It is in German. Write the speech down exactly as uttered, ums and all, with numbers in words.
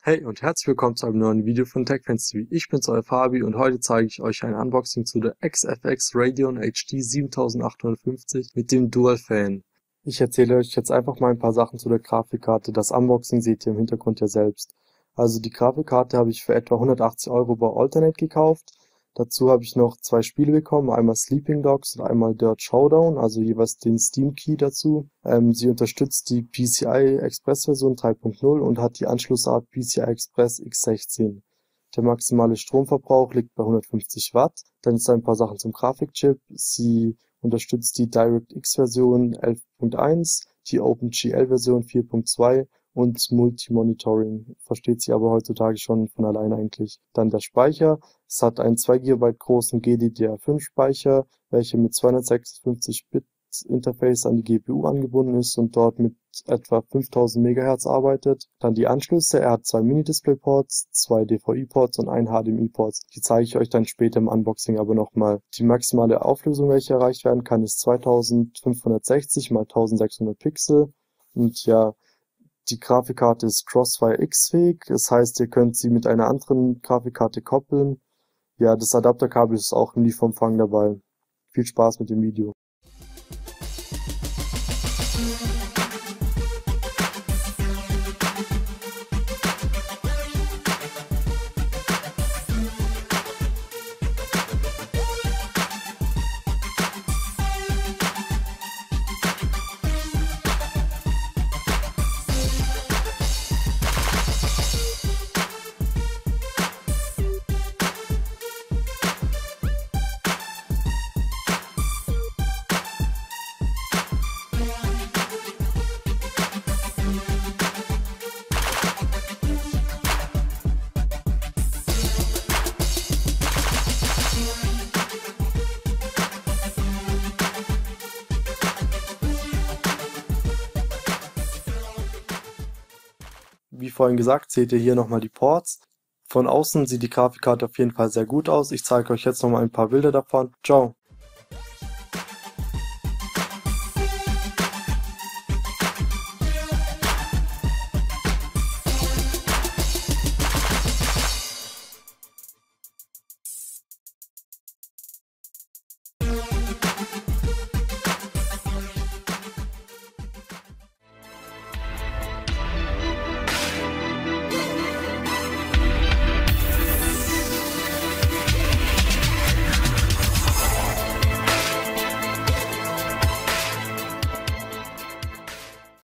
Hey und herzlich willkommen zu einem neuen Video von TechFans T V. Ich bin's, euer Fabi, und heute zeige ich euch ein Unboxing zu der X F X Radeon H D siebentausendachthundertfünfzig mit dem Dual Fan. Ich erzähle euch jetzt einfach mal ein paar Sachen zu der Grafikkarte. Das Unboxing seht ihr im Hintergrund ja selbst. Also die Grafikkarte habe ich für etwa hundertachtzig Euro bei Alternate gekauft. Dazu habe ich noch zwei Spiele bekommen, einmal Sleeping Dogs und einmal Dirt Showdown, also jeweils den Steam Key dazu. Ähm, sie unterstützt die P C I Express Version drei Punkt null und hat die Anschlussart P C I Express X sechzehn. Der maximale Stromverbrauch liegt bei hundertfünfzig Watt. Dann ist ein paar Sachen zum Grafikchip. Sie unterstützt die DirectX Version elf Punkt eins, die OpenGL Version vier Punkt zwei und Multi-Monitoring, versteht sie aber heutzutage schon von allein eigentlich. Dann der Speicher. Es hat einen zwei Gigabyte großen G D D R fünf Speicher, welcher mit zweihundertsechsundfünfzig Bit Interface an die G P U angebunden ist und dort mit etwa fünftausend Megahertz arbeitet. Dann die Anschlüsse. Er hat zwei Mini-Display-Ports, zwei D V I-Ports und einen H D M I-Ports. Die zeige ich euch dann später im Unboxing aber nochmal. Die maximale Auflösung, welche erreicht werden kann, ist zweitausendfünfhundertsechzig mal eintausendsechshundert Pixel. Und ja, die Grafikkarte ist Crossfire X fähig, das heißt, ihr könnt sie mit einer anderen Grafikkarte koppeln. Ja, das Adapterkabel ist auch im Lieferumfang dabei. Viel Spaß mit dem Video. Wie vorhin gesagt, seht ihr hier nochmal die Ports. Von außen sieht die Grafikkarte auf jeden Fall sehr gut aus. Ich zeige euch jetzt nochmal ein paar Bilder davon. Ciao!